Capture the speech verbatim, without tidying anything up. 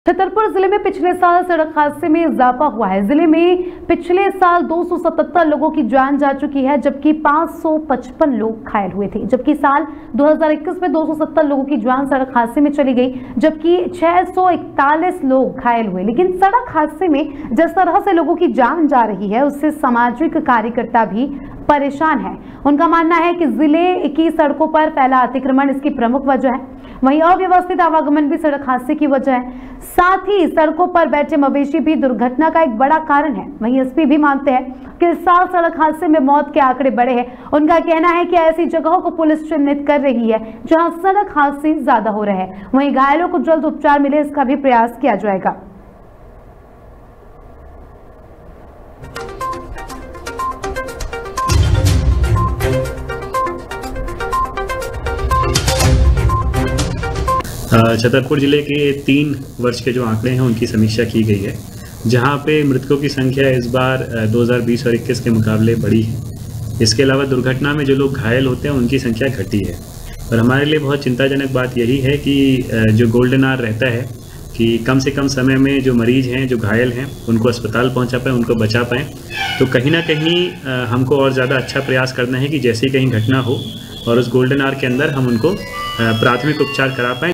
छतरपुर जिले में पिछले साल सड़क हादसे में इजाफा हुआ है। जिले में पिछले साल दो सौ सतहत्तर लोगों की जान जा चुकी है, जबकि पाँच सौ पचपन लोग घायल हुए थे। जबकि साल दो हज़ार इक्कीस में दो सौ सत्तर लोगों की जान सड़क हादसे में चली गई, जबकि छह सौ इकतालीस लोग घायल हुए। लेकिन सड़क हादसे में जिस तरह से लोगों की जान जा रही है, उससे सामाजिक कार्यकर्ता भी परेशान है। उनका मानना है कि जिले की सड़कों पर फैला अतिक्रमण इसकी प्रमुख वजह है। वहीं अव्यवस्थित आवागमन भी सड़क हादसे की वजह है। साथ ही सड़कों पर बैठे मवेशी भी दुर्घटना का एक बड़ा कारण है। वहीं एसपी भी मानते हैं कि इस साल सड़क हादसे में मौत के आंकड़े बढ़े हैं। उनका कहना है कि ऐसी जगहों को पुलिस चिन्हित कर रही है जहां सड़क हादसे ज्यादा हो रहे हैं। वहीं घायलों को जल्द उपचार मिले, इसका भी प्रयास किया जाएगा। छतरपुर जिले के तीन वर्ष के जो आंकड़े हैं उनकी समीक्षा की गई है, जहां पे मृतकों की संख्या इस बार दो हज़ार बीस और इक्कीस के मुकाबले बढ़ी है। इसके अलावा दुर्घटना में जो लोग घायल होते हैं उनकी संख्या घटी है। और हमारे लिए बहुत चिंताजनक बात यही है कि जो गोल्डन आवर रहता है कि कम से कम समय में जो मरीज हैं, जो घायल हैं, उनको अस्पताल पहुंचा पाएँ, उनको बचा पाएँ। तो कहीं ना कहीं हमको और ज़्यादा अच्छा प्रयास करना है कि जैसे ही कहीं घटना हो और उस गोल्डन आवर के अंदर हम उनको प्राथमिक उपचार करा पाएँ।